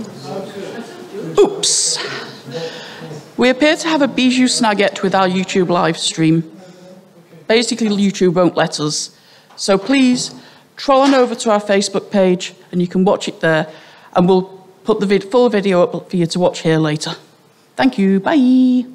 Oops. We appear to have a bijou snagette with our YouTube live stream. Basically, YouTube won't let us. So please, troll on over to our Facebook page and you can watch it there, and we'll put the full video up for you to watch here later. Thank you, bye.